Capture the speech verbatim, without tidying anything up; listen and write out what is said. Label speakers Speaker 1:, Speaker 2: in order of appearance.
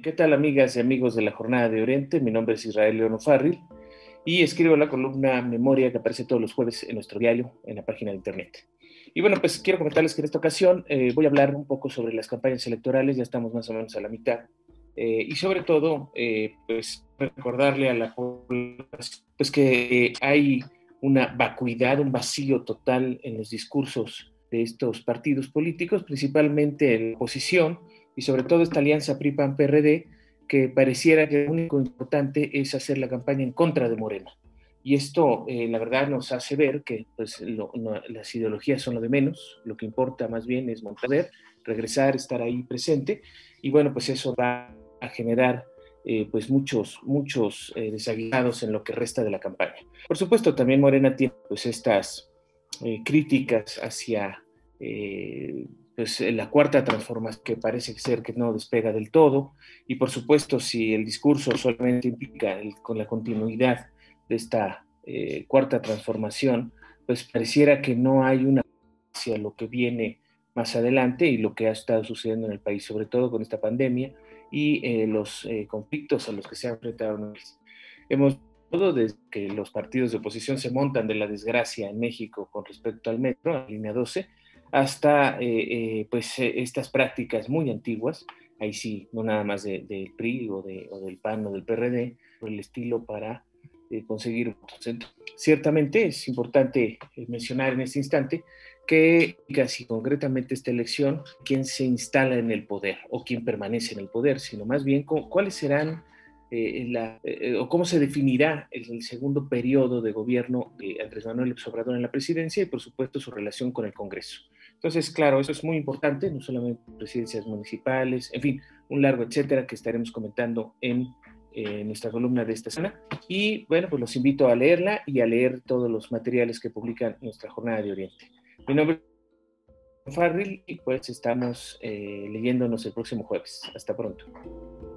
Speaker 1: ¿Qué tal, amigas y amigos de la Jornada de Oriente? Mi nombre es Israel León Farril y escribo la columna Memoria que aparece todos los jueves en nuestro diario en la página de internet. Y bueno, pues quiero comentarles que en esta ocasión eh, voy a hablar un poco sobre las campañas electorales, ya estamos más o menos a la mitad, eh, y sobre todo, eh, pues recordarle a la población pues, que eh, hay una vacuidad, un vacío total en los discursos de estos partidos políticos, principalmente en la oposición, y sobre todo esta alianza P R I P A N P R D, que pareciera que lo único importante es hacer la campaña en contra de Morena. Y esto, eh, la verdad, nos hace ver que pues, lo, no, las ideologías son lo de menos, lo que importa más bien es montar, regresar, estar ahí presente, y bueno, pues eso va a generar eh, pues muchos, muchos eh, desaguisados en lo que resta de la campaña. Por supuesto, también Morena tiene pues estas eh, críticas hacia eh, pues, la cuarta transformación, que parece ser que no despega del todo, y por supuesto, si el discurso solamente implica el, con la continuidad de esta eh, cuarta transformación, pues pareciera que no hay una hacia lo que viene más adelante y lo que ha estado sucediendo en el país, sobre todo con esta pandemia y eh, los eh, conflictos a los que se ha enfrentado. Hemos todo desde que los partidos de oposición se montan de la desgracia en México con respecto al metro, a la línea doce, hasta eh, eh, pues eh, estas prácticas muy antiguas, ahí sí, no nada más del de, de P R I o, de, o del P A N o del P R D, por el estilo para eh, conseguir votos. Entonces, ciertamente es importante mencionar en este instante que casi concretamente esta elección, quién se instala en el poder o quién permanece en el poder, sino más bien cuáles serán eh, la, eh, o cómo se definirá el, el segundo periodo de gobierno de Andrés Manuel López Obrador en la presidencia y por supuesto su relación con el Congreso. Entonces, claro, eso es muy importante, no solamente presidencias municipales, en fin, un largo etcétera que estaremos comentando en eh, nuestra columna de esta semana. Y bueno, pues los invito a leerla y a leer todos los materiales que publica nuestra Jornada de Oriente. Mi nombre es Farril y pues estamos eh, leyéndonos el próximo jueves. Hasta pronto.